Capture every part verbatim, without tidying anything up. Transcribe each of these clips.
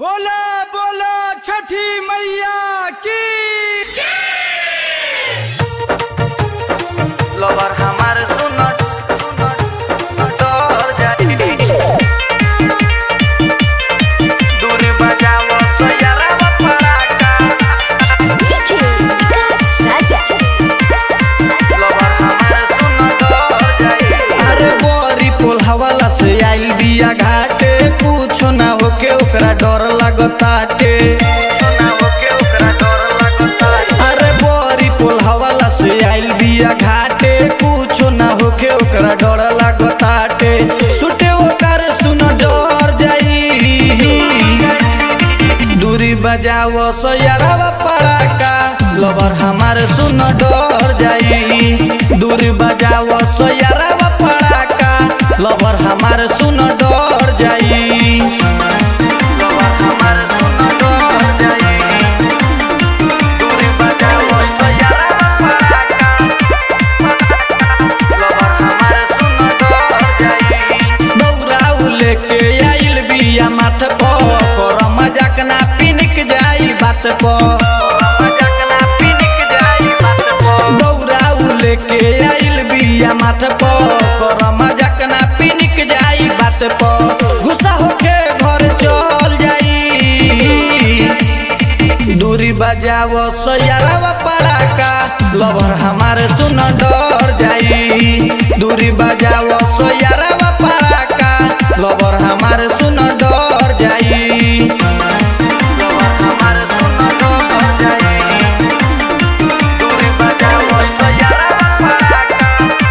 बोला बोला छठी मैया की लवर हमार सुनट डर जाती दूर बजाओ सयारा पड़ाका डीजे विकास राजा लवर हमार सुनट डर जाती। अरे बोरी पोल हवाला से आइल बिया घाटे कुछ ना होके ओकरा डर लागताटे। सुना होके ओकरा डर लगता अरे बोरी पोल हवाला से आइल बिया घाटे कुछ ना होके ओकरा डर लागताटे। सुटे ओकर सुन डर जाई दूरी बजाओ सयारा पड़ाका लवर हमार सुन डर जाई दूरी बजाओ सयारा पड़ाका लवर हमार सुन डर जाई। लवर हमार सुनट डर जाती दूर बजाओ सयारा पड़ाका लवर हमार सुनट डर जाती। दौड़ाऊ लेके आइल बिया माथ पर कर मजाक ना पिनिक जाई बात पर। मजाक ना पिनिक जाई बात पर दौड़ाऊ लेके आइल बिया माथ पर कर मजाक ना पिनिक जाई बात पर। गुस्सा होके घर चल जाई दूरी बजाओ सयारा पड़ाका लवर हमार सुन डर जाई दूरी बजाओ सयारा पड़ाका लवर हमार सुन डर जाई। लवर हमार सुनट डर जाती दूर बजाओ सयारा पड़ाका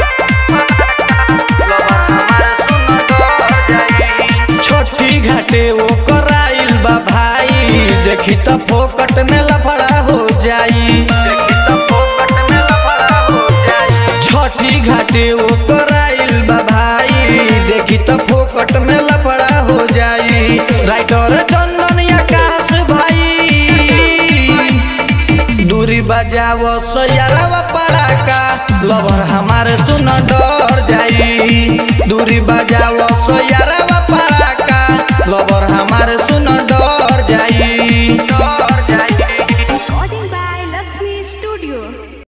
लवर हमार सुनट डर जाती। छोटी घाटे वो कराइल बा भाई देखी तो फोकट में लफड़ा हो जाई। देखी तो फोकट में लफड़ा हो जाई छोटी घाटे वो कराइल बा भाई देखी तो फोकट में लफड़ा हो जाई। राइटर चंदन आकाश भाई दूरी बजाओ सयारा पड़ाका लवर हमार सुन डर जाई दूरी बजाओ सयारा